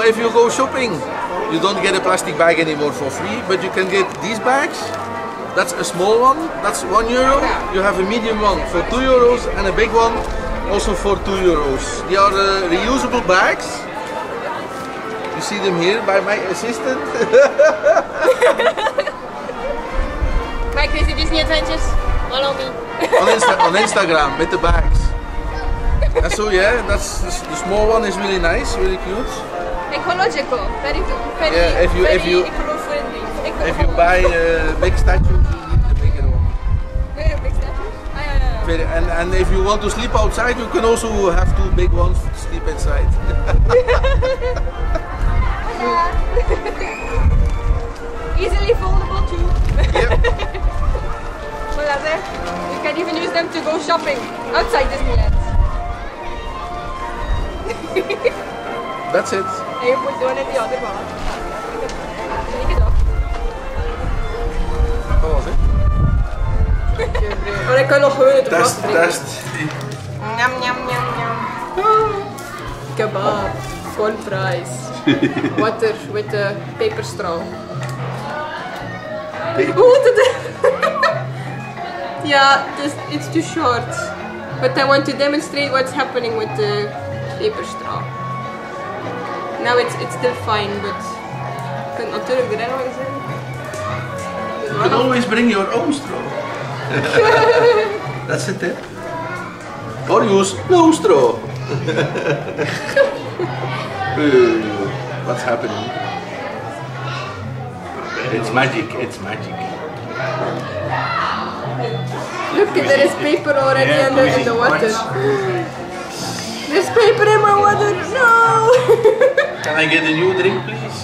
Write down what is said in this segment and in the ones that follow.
if you go shopping, you don't get a plastic bag anymore for free, but you can get these bags. That's a small one, that's €1. You have a medium one for €2 and a big one also for €2. They are reusable bags. You see them here by my assistant. My crazy Disney adventures. Follow me. On Instagram with the bags. And so yeah, that's the small one is really nice, really cute. Ecological, very Yeah, if you eco-friendly. if you buy big statues, you need the bigger one. Very big statues. And if you want to sleep outside, you can also have 2 big ones to sleep inside. Easily foldable too. Yep. Voilà, there. You can even use them to go shopping outside Disneyland. That's it. And you put one in the other one. Take it off. Dat was het. Maar ik kan nog gewoon het Test, test. Njam, njam, njam, njam. Kebab. Full price. Water with a paper straw. Yeah, it's too short. But I want to demonstrate what's happening with the paper straw. Now it's still fine, but je kunt natuurlijk erin gaan zetten. You can always bring your own straw. That's the tip. Or use no straw. What's happening? It's magic, it's magic. Look, there is paper already in the water. There's paper in my water, no! Can I get a new drink, please?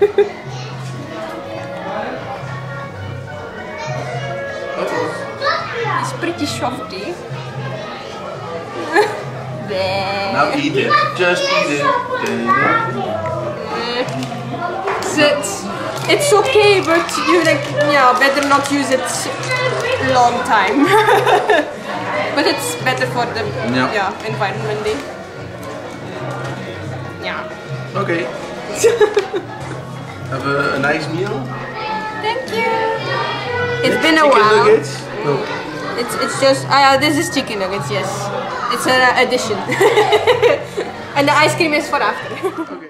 It's pretty softy. Now eat it. Just eat it. It's okay, but you better not use it long time. But it's better for the environment. Yeah. Okay. Have a nice meal. Thank you. It's been a Chicken while. nuggets? No. It's just this is chicken nuggets. Yes, it's an addition. And the ice cream is for after. Okay.